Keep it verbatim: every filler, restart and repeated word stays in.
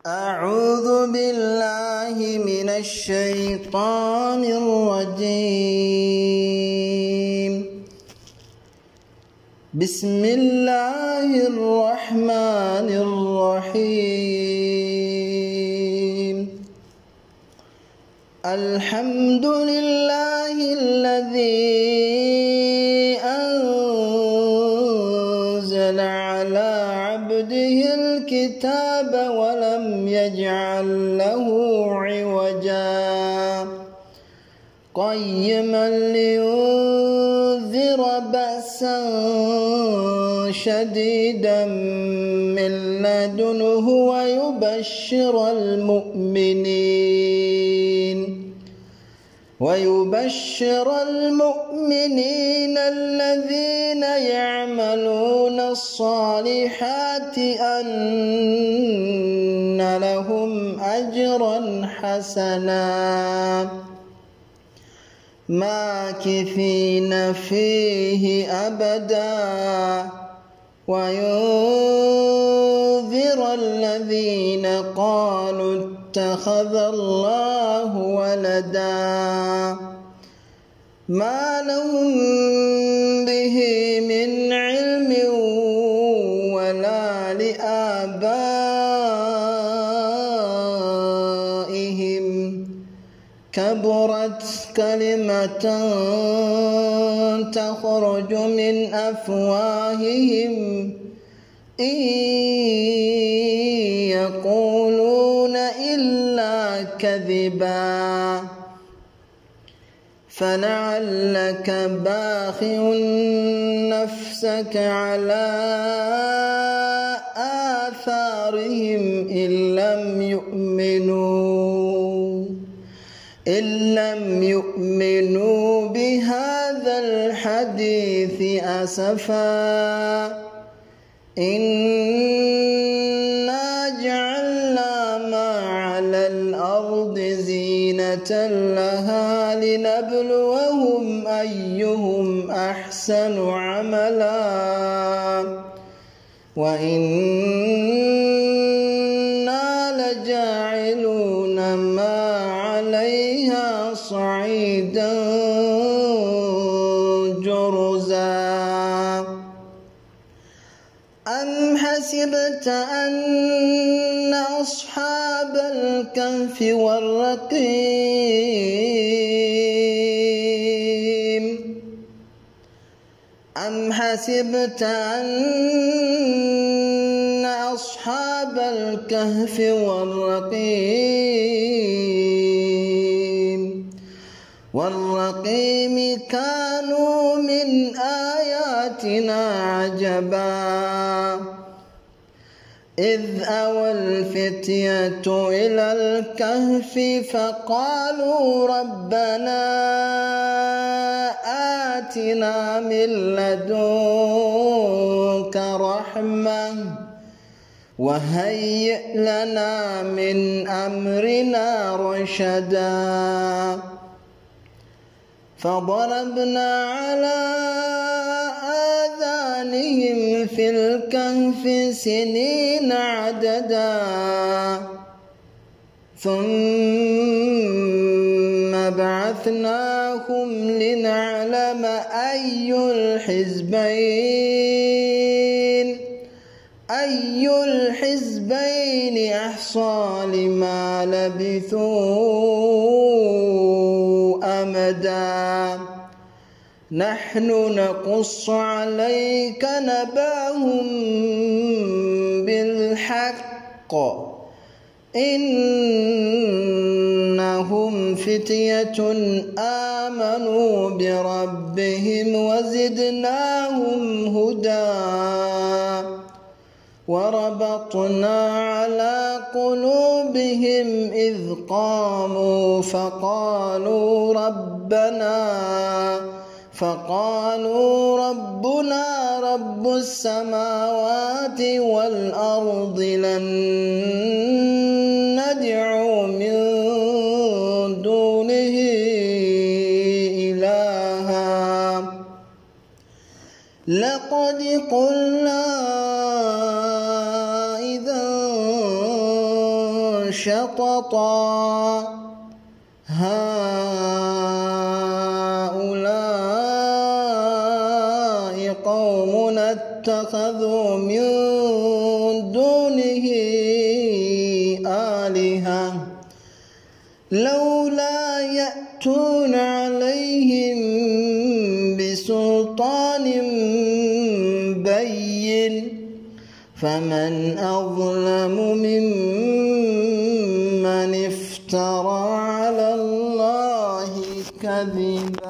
أعوذ بالله من الشيطان الرجيم. بسم الله الرحمن الرحيم. الحمد لله الذي أنزل على عبده الكتاب ولم يجعل له عوجا قيما لينذر بأسا شديدا من لدنه ويبشر المؤمنين ويبشر المؤمنين الذين يعملون الصالحات أن لهم أجرا حسنا ماكثين فيه أبدا وينذر الذين قالوا اتخذ الله ولدا ما لهم به من علم ولا لآبائهم كبرت كلمة تخرج من أفواههم إن يقولون إلا كذبا فلعلك باخع نفسك على آثارهم إن لم يؤمنوا إن لم يؤمنوا بهذا الحديث أسفا إنا جعلنا ما على الأرض زينة لها لنبلوهم أيهم أحسن عملا وإنا لجاعلون ما عليها صعيدا جرزا أم حسبت أن أصحاب الكهف والرقيم أم حسبت أن أصحاب الكهف والرقيم والرقيم كانوا من آياتنا عجبا إذ أوى الفتية إلى الكهف فقالوا ربنا آتنا من لدنك رحمة وهيئ لنا من أمرنا رشدا فضربنا على آذانهم في الكهف سنين عددا ثم بعثناهم لنعلم أي الحزبين أي الحزبين أحصى لما لبثوا أمدا نحن نقص عليك نبأهم بالحق إنهم فتية آمنوا بربهم وزدناهم هدى وربطنا على قلوبهم إذ قاموا فقالوا ربنا فقالوا ربنا رب السماوات والأرض لن ندعو من دونه إلها لقد قلنا إذا شططا هؤلاء قوم اتخذوا من دونه آلهة لولا يأتون عليهم بسلطان بين فمن أظلم ممن افترى على الله كذبا.